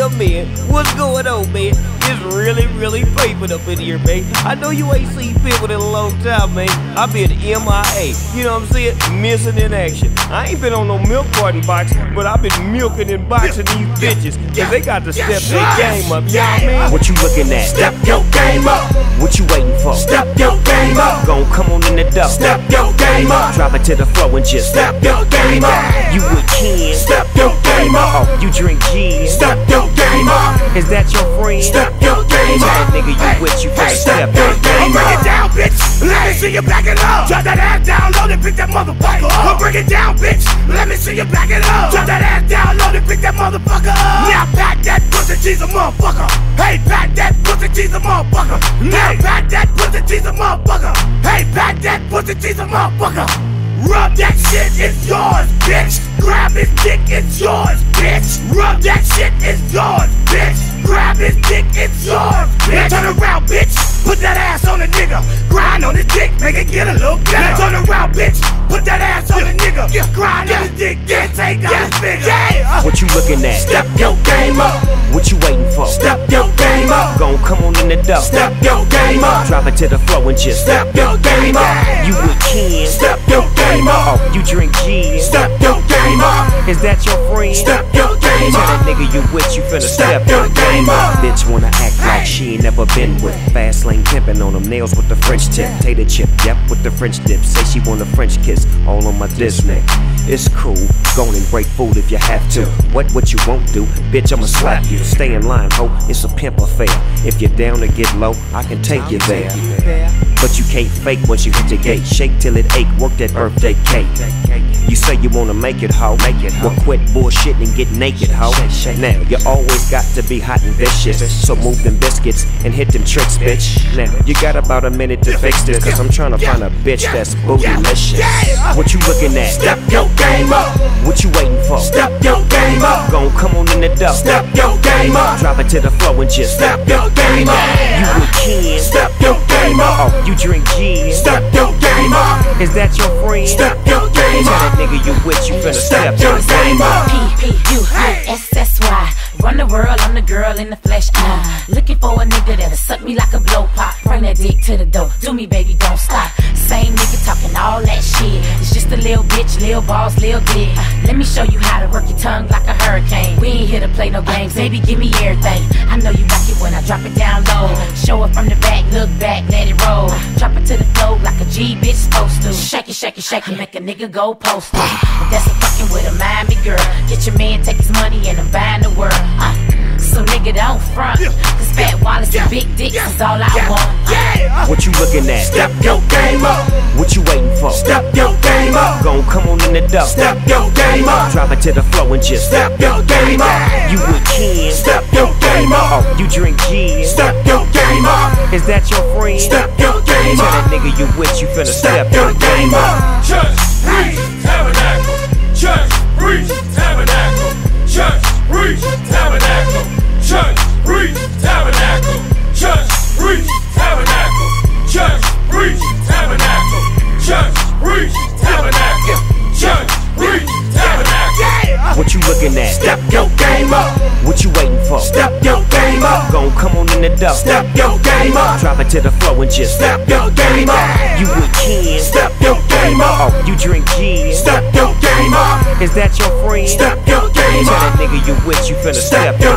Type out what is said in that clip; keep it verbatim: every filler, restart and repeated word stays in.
Yeah, man, what's going on, man? It's really, really papered up in here, man. I know you ain't seen people in a long time, man. I've been M I A, you know what I'm saying? Missing in action. I ain't been on no milk carton box, but I've been milking and boxing these bitches, cause they got to step their game up, you know what I mean? What you looking at? Step your game up. What you waiting for? Step your game up. Gon' come on in the door. Step your game up. Drop it to the floor and just Step your game up. You with Ken? Step your game up. Oh, you drink gin? Step your game up. Is that your friend? Step your game up. That nigga you with, you finna step your up. game up. Break it down, bitch. Let me see you back it up. Drop that ass down low and pick that motherfucker up. Break it down, bitch. Let me see you back it up. Drop that ass down low and pick that motherfucker up. Now pack that pussy cheese a motherfucker. Hey, pack that pussy cheese a motherfucker. Now pack that pussy cheese a motherfucker. Hey, pack that pussy cheese a motherfucker. Rub that shit, it's yours, bitch. Grab his dick, it's yours, bitch. Rub that shit, it's yours, bitch. Grab his dick, it's yours, bitch. Now turn around, bitch. Put that ass on the nigga. Grind on his dick, make it get a little better. Now turn around, bitch. Put that ass on the nigga. Grind on his dick, get take out his finger. Yeah. What you looking at? Step your game up. What you waiting for? Step your game up. Gon' come on in the door. Step your game up. Drop it to the floor and just Step your game up. You with Ken? Step your game up. Oh, you drink gin? Step your game up. Is that your friend? Step your game Tell up. that nigga you with, you finna Step step your game up. Bitch wanna act like she ain't never been with. Fast lane pimpin' on them nails with the French tip. Tater chip, yep, with the French dip. Say she want a French kiss, all on my Disney. It's cool, go on and break food if you have to. What what you won't do, bitch, I'ma slap you. Stay in line, ho, it's a pimp affair. If you're down to get low, I can take you there. But you can't fake once you hit the gate. Shake till it ache, work that birthday cake. You say you wanna make it, ho, make it, ho. Well, quit bullshit and get naked, ho. Now, you always got to be hot and vicious, so move them biscuits and hit them tricks, bitch. Now, you got about a minute to fix this, cause I'm trying to find a bitch that's bootylicious. What you looking at? Step your game up. What you waiting for? Step your game up. Gon' come on in the door. Step your game up. Drop it to the floor and just Step your game up. You with Ken? Step your game up. Oh, you drink gin? Step your game up. Is that your friend? Step your game Tell up. that nigga you with, you finna Step step your game up. P P U S S Y. Run the world, I'm the girl in the flesh. Uh, looking for a nigga that'll suck me like a blow pop. Bring that dick to the door. Do me, baby, don't stop. Same nigga talking all that shit. It's just a little bitch, little boss, little dick. Uh, let me show you how to work your tongue like a hurricane. We ain't here to play no games, baby, give me everything. I know you like it when I drop it down low. Show it from the back, look back, let it roll. Drop it to the floor like a G bitch supposed to. Shake it, shake it, shake it, make a nigga go postal. If that's a fucking with a Miami girl, get your man, take his money, and I'm buying the world. Uh, so nigga don't front, cause Fat Wallace and big dicks is all I want. Uh, What you looking at? Step your game up. What you waiting for? Step your game up. Gon' come on in the door. Step your game up. Drop it to the floor and just Step your game up. You with Ken? Step your game up. Oh, you drink gin? Step your game up. Is that your friend? Step your game Tell that up. nigga you with, you finna Step step your game up. Church, preach, tabernacle. Church, preach, tabernacle. Church, preach, tabernacle. Church, preach, tabernacle. Church, preach, tabernacle. Church, preach, tabernacle. Church, preach, tabernacle. Church, preach, tabernacle. What you looking at? Step your game up. What you waiting for? Step your game up. Gon' come on in the door. Step your game up. Drop it to the floor and just Step your game up. You with Ken? Step your game up. Oh, you drink gin? Step your game up. Is that your friend? Step your game Tell up. that nigga you with, you finna Step step your